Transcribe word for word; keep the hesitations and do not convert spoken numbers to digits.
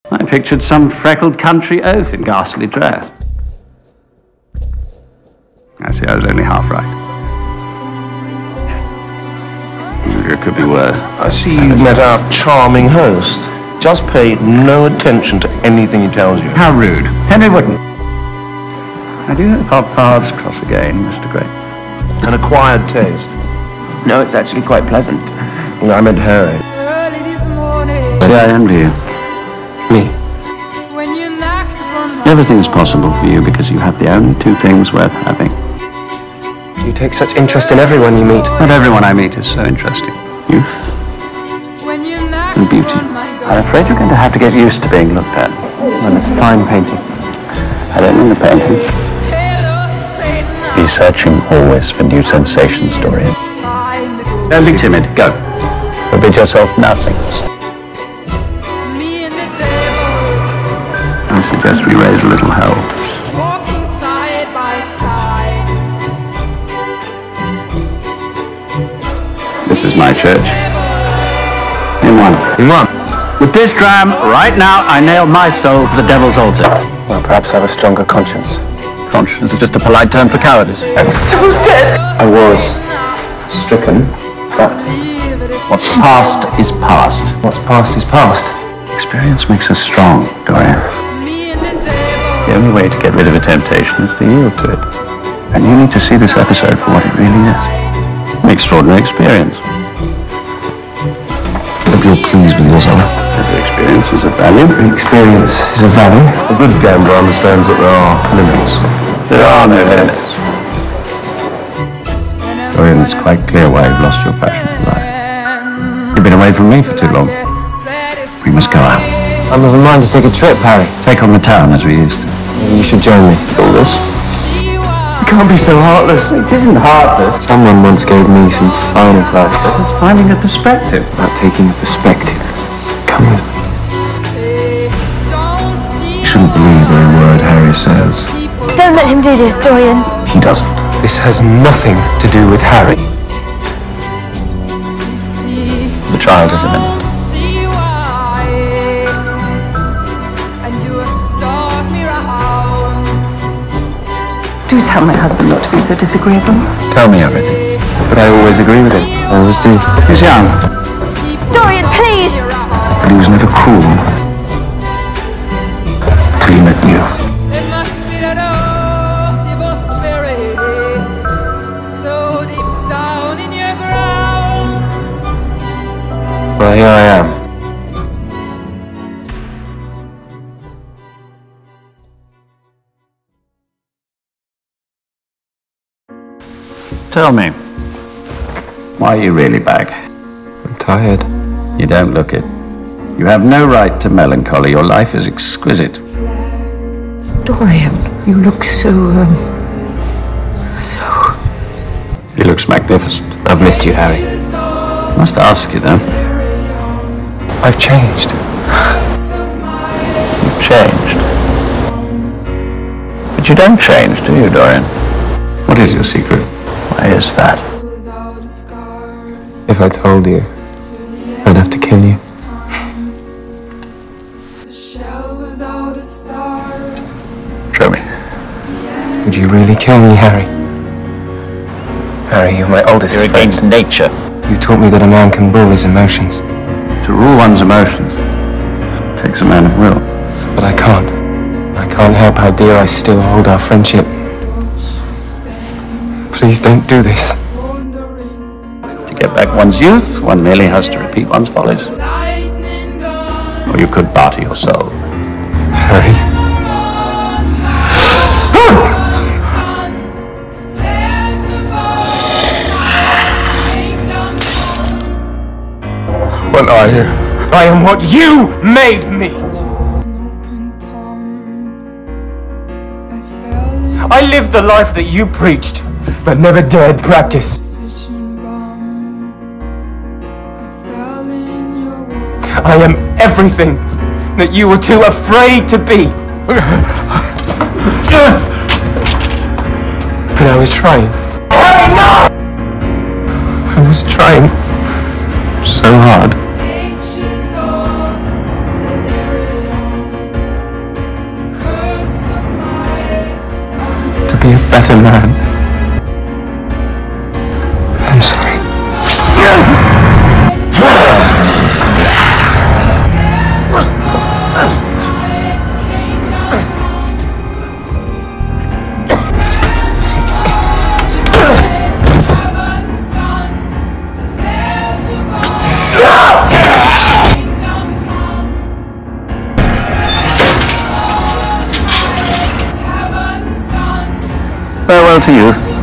I pictured some freckled country oaf in ghastly dress. I see, I was only half right. It could be worse. I see you met our charming host. Just paid no attention to anything he tells you. How rude. Henry Wotton. I do hope our paths cross again, Mister Gray. An acquired taste. No, it's actually quite pleasant. Well, I meant Harry. See, I envy you. Me? Everything's possible for you because you have the only two things worth having. You take such interest in everyone you meet. Not everyone I meet is so interesting. Youth and beauty. I'm afraid you're going to have to get used to being looked at. Well, it's fine painting. I don't mean the painting. Be searching always for new sensations, Dorian. Don't be timid. Go. Forbid yourself nothing. I suggest we raise a little hell. Walking side by side. This is my church. In one. In one? With this dram, right now, I nail my soul to the devil's altar. Well, perhaps I have a stronger conscience. Conscience is just a polite term for cowardice. Soul's dead! I was stricken, but What's past is past. what's past is past. Experience makes us strong, Dorian. The only way to get rid of a temptation is to yield to it. And you need to see this episode for what it really is. An extraordinary experience. Hope you're pleased with yourself. Every experience is of value. Experience is a value. A good gambler understands that there are limits. There are no limits. Dorian, it's quite clear why you've lost your passion for life. You've been away from me for too long. We must go out. I'm of a mind to take a trip, Harry. Take on the town as we used to. You should join me. All this? You can't be so heartless. It isn't heartless. Someone once gave me some fine advice It's finding a perspective. about taking a perspective. Come with me. You shouldn't believe every word Harry says. Don't let him do this, Dorian. He doesn't. This has nothing to do with Harry. The child is imminent. Do tell my husband not to be so disagreeable. Tell me everything. But I always agree with him. I always do. He's young. Dorian, please! But he was never cruel. Till he met you. Well, here I am. Tell me, why are you really back? I'm tired. You don't look it. You have no right to melancholy. Your life is exquisite. Dorian, you look so, um, so... He looks magnificent. I've missed you, Harry. I must ask you, though. I've changed. You've changed. But you don't change, do you, Dorian? What is your secret? Why is that? If I told you, I'd have to kill you. Show me. Would you really kill me, Harry? Harry, you're my oldest You're friend. against nature. You taught me that a man can rule his emotions. To rule one's emotions takes a man of will. But I can't. I can't help how dear I still hold our friendship. Please don't do this. To get back one's youth, one merely has to repeat one's follies. Or you could barter your soul. Harry. What are you? I am what you made me! I lived the life that you preached, but never dared practice. I am everything that you were too afraid to be. And I was trying. Harry, no! I was trying so hard. better man. I'm sorry. Farewell to youth.